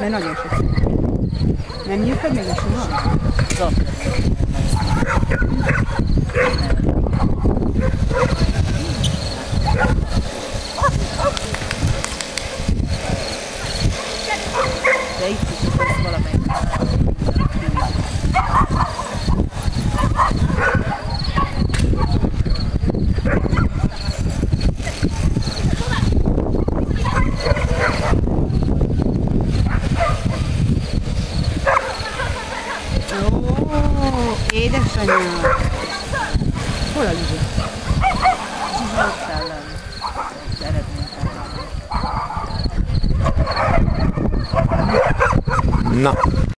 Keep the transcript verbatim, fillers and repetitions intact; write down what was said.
Mert nagyon sok. Nem nyújtad még a sima? De itt is ez valamelyik. Ó, édesanyám! Hol a Lizi? Ott ellen. Eredményben. Na.